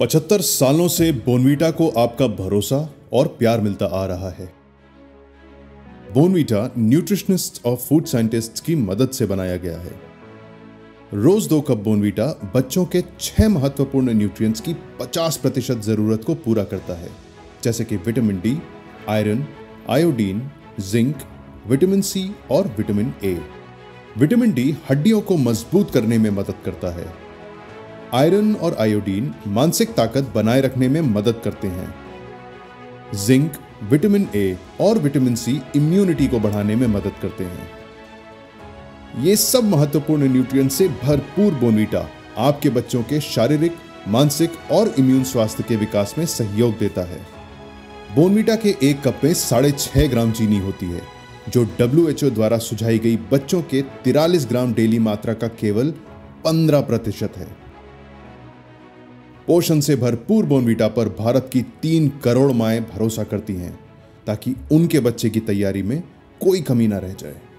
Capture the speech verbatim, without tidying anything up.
पचहत्तर सालों से बोर्नवीटा को आपका भरोसा और प्यार मिलता आ रहा है। बोर्नवीटा न्यूट्रिशनिस्ट और फूड साइंटिस्ट्स की मदद से बनाया गया है। रोज दो कप बोर्नवीटा बच्चों के छह महत्वपूर्ण न्यूट्रिएंट्स की पचास प्रतिशत जरूरत को पूरा करता है, जैसे कि vitamin D, iron, iodine, zinc, vitamin C और विटामिन ए। विटामिन डी हड्डियों को मजबूत करने में मदद करता है। आयरन और आयोडीन मानसिक ताकत बनाए रखने में मदद करते हैं। जिंक, विटामिन ए और विटामिन सी इम्यूनिटी को बढ़ाने में मदद करते हैं। ये सब महत्वपूर्ण न्यूट्रिएंट्स से भरपूर बोर्नवीटा आपके बच्चों के शारीरिक, मानसिक और इम्यून स्वास्थ्य के विकास में सहयोग देता है। बोर्नवीटा के एक कप में साढ़े छह ग्राम चीनी होती है, जो डब्ल्यू एच ओ द्वारा सुझाई गई बच्चों के तिरालीस ग्राम डेली मात्रा का केवल पंद्रह प्रतिशत है। पोषण से भरपूर बोर्नवीटा पर भारत की तीन करोड़ माएं भरोसा करती हैं, ताकि उनके बच्चे की तैयारी में कोई कमी ना रह जाए।